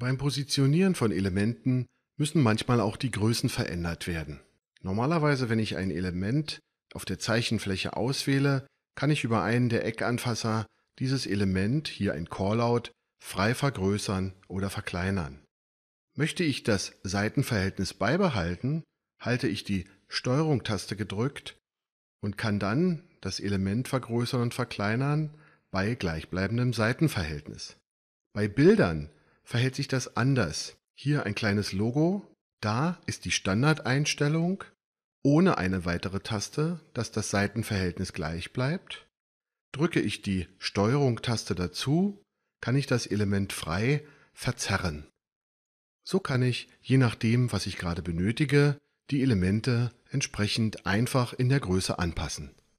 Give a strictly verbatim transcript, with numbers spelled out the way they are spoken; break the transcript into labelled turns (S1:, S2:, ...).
S1: Beim Positionieren von Elementen müssen manchmal auch die Größen verändert werden. Normalerweise, wenn ich ein Element auf der Zeichenfläche auswähle, kann ich über einen der Eckanfasser dieses Element, hier ein Callout, frei vergrößern oder verkleinern. Möchte ich das Seitenverhältnis beibehalten, halte ich die Steuerung-Taste gedrückt und kann dann das Element vergrößern und verkleinern bei gleichbleibendem Seitenverhältnis. Bei Bildern verhält sich das anders. Hier ein kleines Logo. Da ist die Standardeinstellung ohne eine weitere Taste, dass das Seitenverhältnis gleich bleibt. Drücke ich die Steuerung-Taste dazu, kann ich das Element frei verzerren. So kann ich, je nachdem, was ich gerade benötige, die Elemente entsprechend einfach in der Größe anpassen.